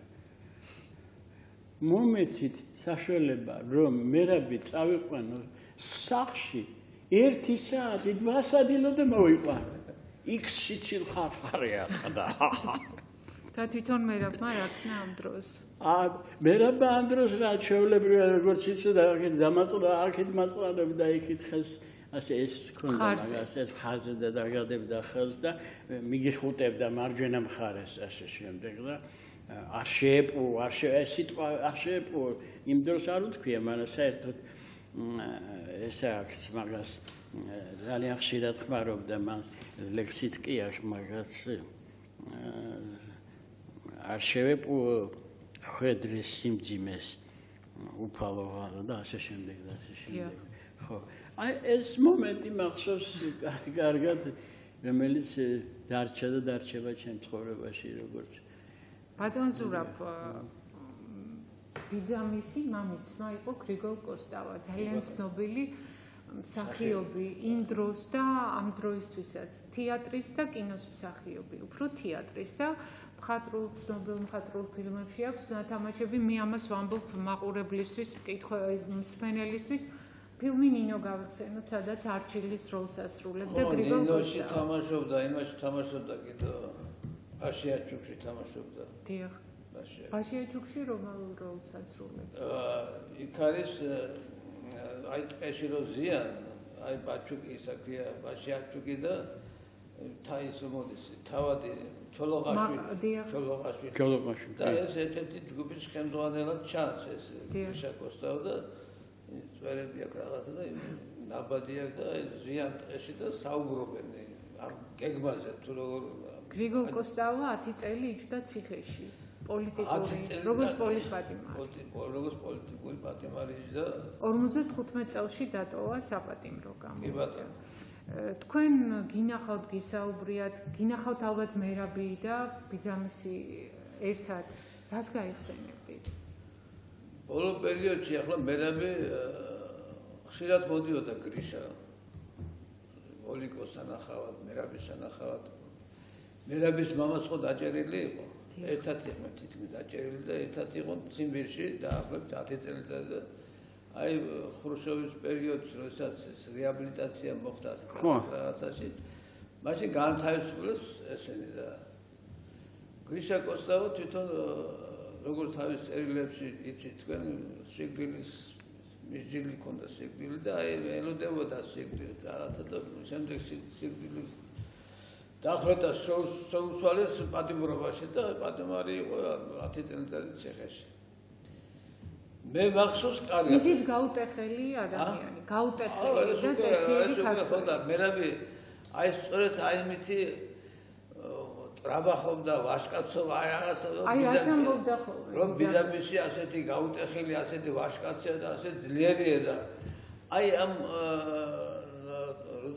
მომეცით საშუალება რომ მერაბი წავიყვანო სახლში 1 საათი ვასადილო და მოვიყვანო. იქ სიცილ ხარხარია და და თვითონ მერაბმა რა ქნა ამ დროს? მერაბმა ამ დროს რა ჩვეულებრივია როგორც იცოდა აქეთ დამაწლა აქეთ მაწლანები და იქითხეს ასე ეს ქონდა მაგას ეს ხაზი და დაგადებდა ხელს და მიგიხუტებდა მარჯვენა მხარეს ასე შემდეგ და არ შეეპო ეს სიტყვა არ შეეპო იმ დროს არ უთქვია მაგრამ საერთოდ ეს აქს მაგას ძალიან ხშირად ხმარობდა მან ლექსიც კი აქვს მაგას არ შევეპო ხედრის სიმძიმეს უფალოღარ და ასე შემდეგ და ასე შემდეგ. ხო. აი ეს მომენტი მახსოვს კარგად რომელიც დარჩა და დარჩება ჩემ ცხოვრებაში როგორც ბატონ ზურაბ ბიძამისი მამის ძმა იყო გრიგოლ კოსტავა ძალიან ცნობილი მსახიობი იმ დროს და ამ დროისთვისაც თეატრის და კინოს მსახიობი უფრო თეატრის და მხატვრულ ცნობილ მხატვრულ ფილმებში აქვს ნათამაშები მე ამას ვამბობ მაყურებლისთვის მსმენელისთვის ფილმი ნინო გავიხსენოთ სადაც არჩილის როლს ასრულებდა გრიგოლ ნინოში თამაშობდა იმაში თამაშობდა კიდე ბაშიაჩუკში თამაშობდა დიახ ბაშიაჩუკში რომელ როლს ასრულებს იქ არის აი ტყეში რო ზიან აი ბაჩუკი ისა ქვია ბაშიაჩუკი და თაის მოდის თავადი ჩოლოღაშვილი და ეს ერთ-ერთი ჯგუფის ხელმძღვანელად ჩანს ეს გრიშა კოსტავა და წვერები აქვს რაღაცა და ნაბადი აქვს და ზიან ტყეში და საუბრობენ ამ გეგმაზე თუ როგორ გრიგოლ კოსტავა 10 წელი იჯდა ციხეში პოლიტიკური როგორც პოლიტიკური პატიმარი იჯდა 55 წელში დატოვა საპატიმრო გამო კი ბატონო თქვენ გინახავთ გისაუბრიათ გინახავთ ალბათ მერაბი და ბიძამისი ერთად რას გაიხსენებდით ბოლო პერიოდში ახლა მერაბი ხშირად მოდიოდა გრიშა ოლიკოს სანახავად მერაბის სანახავად მერაბის მამაც ხო დაჭერილი იყო ერთად იყო თითქმის დაჭერილი და ერთად იყო ციმბირში დაახლოებით 10 წელიწად და აი ხრუშჩოვის პერიოდში როდესაც ეს რეაბილიტაცია მოხდა რაღაცაში მაშინ განთავისუფლეს ესენი და გრიშა კოსტავა თვითონ როგორც თავის წერილებში იცით თქვენ სიკვდილის მისჯილი ქონდა სიკვდილი და აი ელოდებოდა სიკვდილს რაღაცა და შემდეგ სიკვდილის დახრეტა შეუსვალეს პატიმრობაში და პატიმარი იყო 10 წელიწადი ციხეში მე მახსოვს კარგად ისიც გაუტეხელი ადამიანი გაუტეხელი და წესიერი ქართველი მერაბი აი სწორედ აი მითი ტრაბახობდა ვაშკაცობა აი რაღაცა აი რას ამბობდა ხოლმე რომ ბიძამისი ასეთი გაუტეხელი ასეთი ვაშკაცია და ასე ძლიერია და აი ამ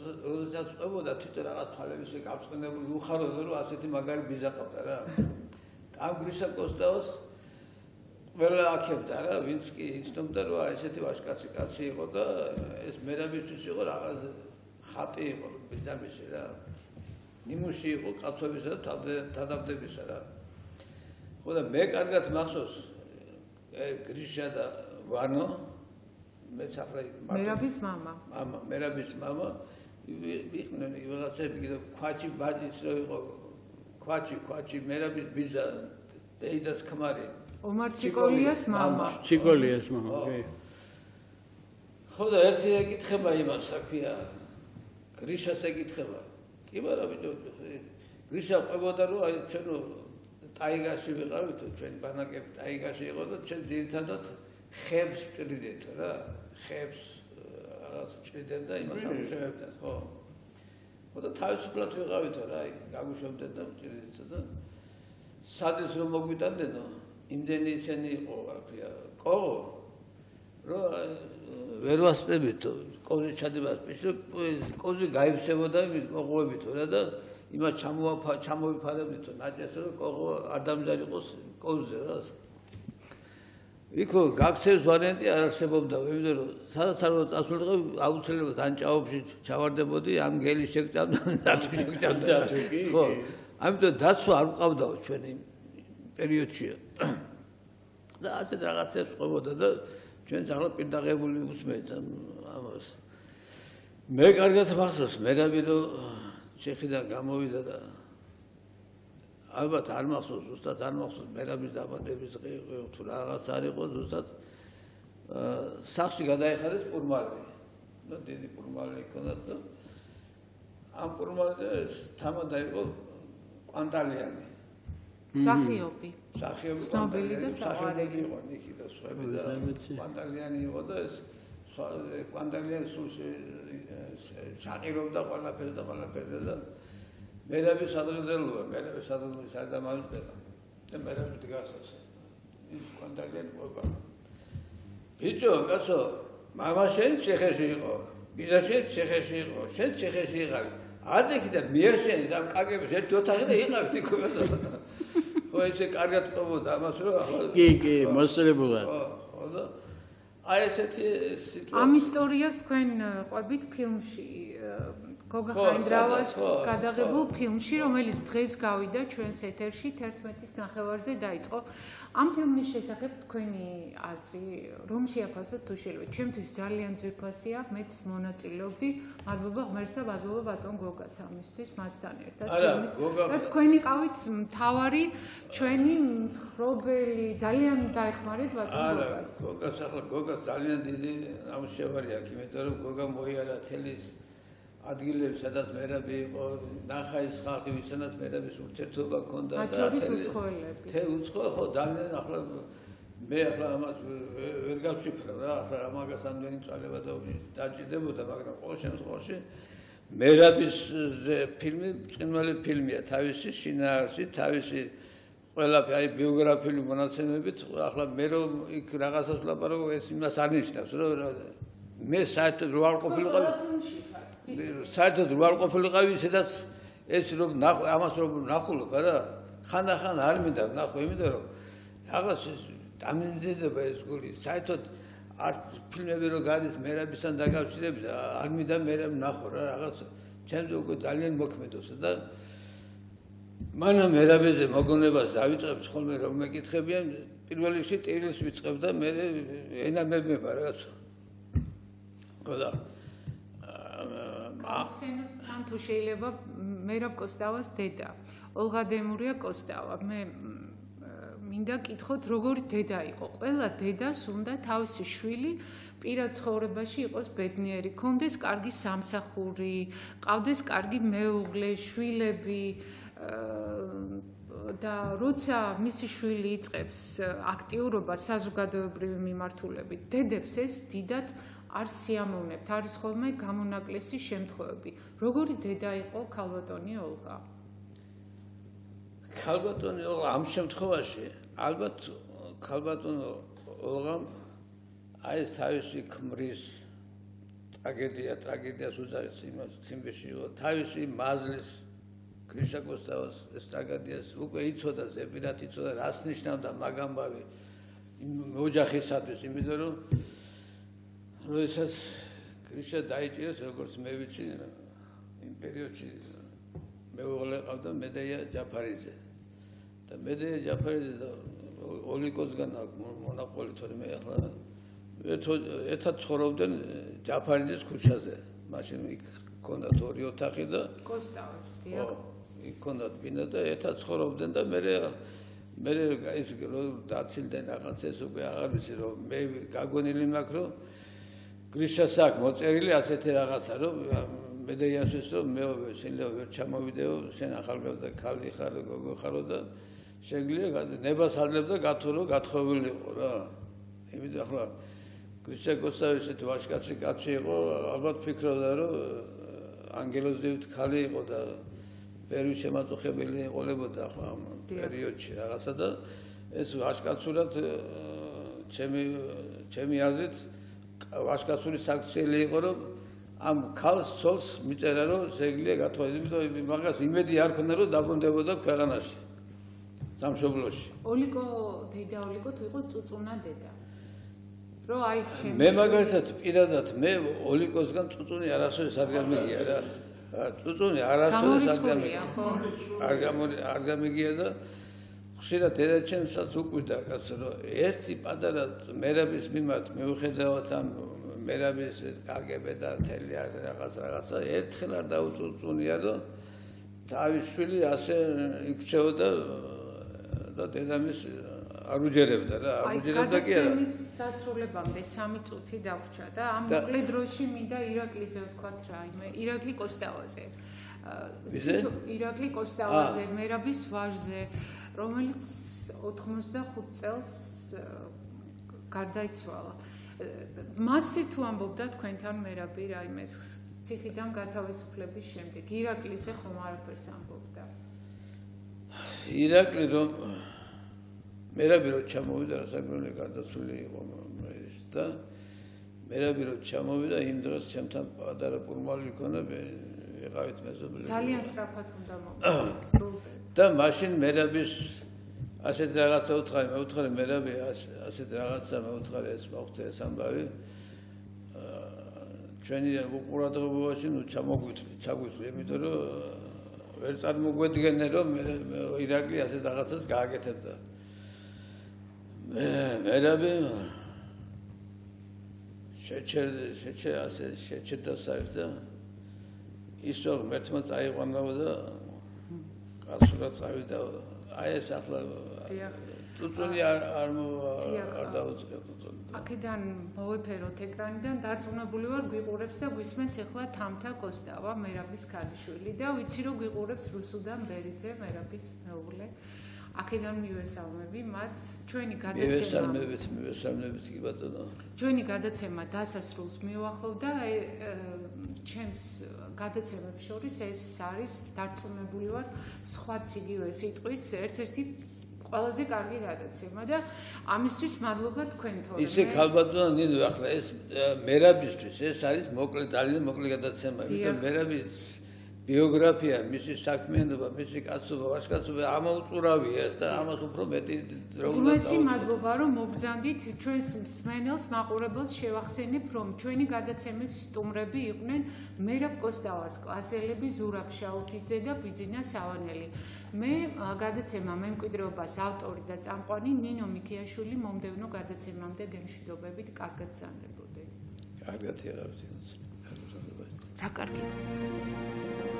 როდესაც წვებოდა თვითონ რაღაც თვალების გაფრთხილებული უხაროდა რომ ასეთი მაგარი ბიძა ყავდა რა. ამ გრიშა კოსტაოს ყველა აქებდა რა, ვინც კი იცნობდა რომ ესეთი ვაჟკაცი კაცი იყო და ეს მერაბისთვის იყო რაღაც ხატი იყო ბიძამისი რა. ნიმუში იყო კაცობისა და თავდაბდებისა რა. ხო და მე კარგად მახსოვს გრიშა და ვანო მეც ახლა მერაბის მამა. მერაბის მამა იყვნენ ვიღაცები კიდე ქვაჩი ბაჯის რო იყო ქვაჩი მერაბის ბიძა დეიდას ქმარი ომარ ჩიკოლიას მამა. ჩიკოლიას მამა. ხო და ერთი ეკითხება იმას საქმეა გრიშას ეკითხება კი მაგრამ ბიჭო გრიშა ყვებოდა რომ აი ჩვენ ტაიგაში ვიყავით ჩვენ ბანაკები ტაიგაში იყო და ჩვენ ძირითადად ხებს ჭრიდეთ რა ხებს რაღაც ჭრიდეთ და იმას ამუშავებდათ ხო ხო და თავისუფლად ვიყავით რა აი გაგუშავდეთ და ჭრიდეთ და სადეს რომ მოგვიტანდენო იმდენი ისენი იყო რა ქვია კოღო რომ ვერ ვასწრებით კოზი ჩადებას პეში კოზი გაიფსებოდა იმის კოღოებით რა და იმას ჩამოვიფარებდით ნაჭეს რომ კოღო არ დამზადიყოს კოზზე რა იქო გაქცევის ვარიანტი არ არსებობდა ვიმდენ რომ სადაც არ უნდა წასულიყო აუცილებლად ანჭაობში ჩავარდებოდი ამ გელი შეგჭამდა დათვი შეგჭამდა ხო ამიტომ დაცვა არ ვყავდაო ჩვენ იმ პერიოდში და ასეთ რაღაცებს ყვებოდა და ჩვენ ახლა პირდაღებული უსმენთ ამას მე კარგად მახსოვს მერაბი რომ ჩეხიდან გამოვიდა და ალბათ არ მახსოვს ზუსტად არ მახსოვს მერაბის დაბადების დღე თუ რაღაც არ იყო ზუსტად სახლში გადაიხადეს პურმალი და დიდი პურმალი იქონდა და ამ პურმალზე თამადა იყო კვანტალიანი სახიობი ცნობილი და საყვარელი იყო ნიკი და სხვები და კვანტალიანი იყო და ეს კვანტალიანი სულ ჩაყირობდა ყველაფერზე და მერაბი სადღეგრძელოა მერაბი სადღეგრძელოა არ დამავიწყდება და მერაბი დგასაც ის კვანტალიანი ყოფა ბიჭო კაცო მამა შენ ციხეში იყო ბიძა შენ ციხეში იყო შენ ციხეში იყავი ადექი და მე შენ და კაკების ერთი ოთახი და იყავით იქ ხო ესე კარგად ყოფოდა ამას რომ ახლა კი მოსწრებულად ხო და აი ესეთი სიტუაცია ამ ისტორიას თქვენ ყვებით ფილმში გოგა ხაინდრავას გადაღებულ ფილმში რომელიც დღეს გავიდა ჩვენს ეთერში 11-ის ნახევარზე დაიწყო ამ ფილმის შესახებ თქვენი აზრი რომ შეაფასოთ თუ შეიძლება ჩემთვის ძალიან ძვირფასია მეც მონაწილეობდი მადლობა ღმერთს და მადლობა ბატონ გოგას ამისთვის მასთან ერთად და თქვენი ყავით მთავარი ჩვენი მთხრობელი ძალიან დაეხმარეთ ბატონ გოგას გოგას ახლა გოგას ძალიან დიდი ნამუშევარი აქვს იმიტომ რომ გოგა მოიარა თელის ადგილები სადაც მერაბი იყო ნახაის ხალხი ვისთანაც მერაბის ურთიერთობა ჰქონდა და თელ უცხო ხო ძალიან ახლა მე ახლა ამას ვერ გავშიფრებ რა ახლა ამაგას ამდენი წვალება დაჭირდებოდა მაგრამ ყოველ შემთხვევაში მერაბის ფილმი ბრწყინვალე ფილმია თავისი შინაარსით თავისი ყველაფერი აი ბიოგრაფიული მონაცემებით ახლა მე რომ იქ რაღაცას ვლაპარაკობ ეს იმას არ ნიშნავს რომ მე საერთოდ რო არ ყოფილიყავი საერთოდ რო არ ყოფილიყავი სადაც ეს რომ ამას რომ ნახულობ რა ხანდახან არ მინდა ნახო იმიტომ რომ რაღაც დამიმზადება ეს გული საერთოდ არ ფილმები რო გადის მერაბისთან დაკავშირებით არ მინდა მერაბ ნახო რა რაღაც ჩემზე უკვე ძალიან მოქმედოს და მანამ მერაბეზე მოგონებას დავიწყებ ხოლმე რომ მეკითხებიან პირველ რიგში ტირილს ვიწყებ და მე ენა მებება რაღაც ხო და ახსენოთ თუ შეიძლება მერაბ კოსტავას დედა ოლღა დემურია კოსტავა მე მინდა კითხოთ როგორი დედა იყო ყველა დედას უნდა თავისი შვილი პირად ცხოვრებაში იყოს ბედნიერი ქონდეს კარგი სამსახური ყავდეს კარგი მეუღლე შვილები და როცა მისი შვილი იწყებს აქტიურობას საზოგადოებრივი მიმართულებით დედებს ეს დიდად არ სიამოვნებთ არის ხოლმე გამონაკლისი შემთხვევები როგორი დედა იყო ქალბატონი ოლღა ქალბატონი ოლღა ამ შემთხვევაში ალბათ ქალბატონი ოლღამ აი ეს თავისი ქმრის ტრაგედიას უძახის იმას ციმბირში იყო თავისი მაზლის გრიშა კოსტავას ეს ტრაგედიას უკვე იცოდა ზეპირად იცოდა რას ნიშნავდა მაგ ამბავი ოჯახისათვის იმიტომ რომ როდესაც გრიშა დაიჭირეს როგორც მე ვიცი იმ პერიოდში მეუღლე ყავდა მედეია ჯაფარიძე და მედეია ჯაფარიძე და ოლიკოსგან აქვს მონაყოლი თორემე ახლა ერთად ცხოვრობდნენ ჯაფარიძის ქუჩაზე. მაშინ იქ ჰქონდათ ორი ოთახი და კოსტავებს, დიახ. იქ ჰქონდათ ბინა და ერთად ცხოვრობდნენ და მე ის რომ დაცილდნენ რაღაც ეს უკვე აღარ ვიცი რომ მე გაგონილი მაქვს რომ გრიშას აქვს მოწერილი ასეთი რაღაცა რომ მედეიასთვის რომ მე შეიძლება ვერ ჩამოვიდეო შენ ახალგაზრდა ქალი ხარ გოგო ხარო და შეგვიძლია ნებას ალებ და გათხოვრო გათხოვილიყო რა. იმიტომ ახლა გრიშა კოსტავი ესეთი ვაჟკაცი კაცი იყო ალბათ ფიქრობდა რომ ანგელოზდევით ქალი იყო და პერიოდში შემაწუხებელი ეყოლებოდა ახლა ამ პერიოდში რაღაცა და ეს ვაჟკაცურად ჩემი აზრით ვაჟკაცური საქციელი იყო რომ ამ ქალს ცოლს მიწერა რომ შეგვიძლია გათხოვო იმიტომ მაგას იმედი არ ქონდა რომ დაბრუნდებოდა ქვეყანაში სამშობლოში ოლიკო დედა ოლიკო თუ იყო წუწუნა დედა რო აი ჩემს მე მაგალითად პირადად მე ოლიკოსგან წუწუნი არასოდეს არ გამიგია რა წუწუნი არასოდეს არ გამიგია და ხშირად დედაჩემსაც უკვირდა კაცო რომ ერთი პატარა მერაბის მიმართ მიუხედავად ამ მერაბის კგბ და თელი რაღაცა ერთხელ არ დაუწუწუნია რომ თავის შვილი ასე იქცეოდა და დედამის არ უჯერებდა რა არ უჯერებდა კი არა გადაცემის დასრულებამდე 3 წუთი დაგვრჩა და ამ მოკლე დროში მინდა ირაკლიზე ვთქვათ რა იმე ირაკლი კოსტავაზე ირაკლი კოსტავაზე მერაბის ვაჟზე რომელიც 85 წელს გარდაიცვალა მასზე თუ ამბობდა თქვენთან მერაბი რა იმე ციხიდან გათავისუფლების შემდეგ ირაკლიზე ხომ არაფერს ამბობდა ირაკლი რომ მერაბი რომ ჩამოვიდა რასაკვირველია გარდაცვლილი იყო ის და მერაბი რომ ჩამოვიდა იმ დროს ჩემთან პატარა პურმალი ჰქონდა ვიყავით მეზობლები ძალიან სწრაფად უნდა მოვიდეს და მაშინ მერაბის ასეთ რაღაცა მეუთხარი მერაბი ასეთ რაღაცა მეუთხარი ეს მოხდა ეს ამბავი ჩვენი უყურადღებობაში ნუ ჩაგვიწვი იმიტომ რომ ვერ წარმოგვედგენე რომ ირაკლი ასეთ რაღაცას გააკეთებდა მერაბი შეჩერდა საერთოდ ისო მერთმა წაიყვანავდა კაცურად წავიდა აი ეს ახლა წუწუნი არ დაუწყებდა აქედან მოვეფეროთ ეკრანიდან დარწმუნებული ვარ გვიყურებს და გვისმენს ახლა თამთა კოსტავა მერაბის ქალიშვილი და ვიცი რომ გვიყურებს რუსუდან ბერიძე მერაბის მეუღლე აქედან მივესალმები მათ ჩვენი გადაცემა მივესალმებით კი ბატონო ჩვენი გადაცემა დასასრულს მივახლოვ და ჩემს გადაცემებს შორის ეს არის დარწმუნებული ვარ სხვაც იგივე სიტყვის ერთ-ერთი ყველაზე კარგი გადაცემა და ამისთვის მადლობა თქვენ თორემ ისე ხალბატონო ნინო ახლა ეს მერაბისთვის ეს არის მოკლე ძალიან მოკლე გადაცემა იმიტომ მერაბის ბიოგრაფია, მისი საქმიანობა, მისი კაცობა, ვაჟკაცობა ამოუწურავია და ამას უფრო მეტი დრო უნდა დავუწყოთ. გულმესი მადლობა რომ მოგზანდით ჩვენს მსმენელს, მაყურებელს შევახსენებ რომ ჩვენი გადაცემების სტუმრები იყვნენ მერაბ კოსტავას კლასელები ზურაბ შაუთიძე და ბიძინა სავანელი. მე გადაცემა მემკვიდრეობას ავტორი და წამყვანი ნინო მიქიაშვილი მომდევნო გადაცემამდე გემშვიდობებით კარგად გზანდებოდეთ. კარგად იღებთ. რა კარგი.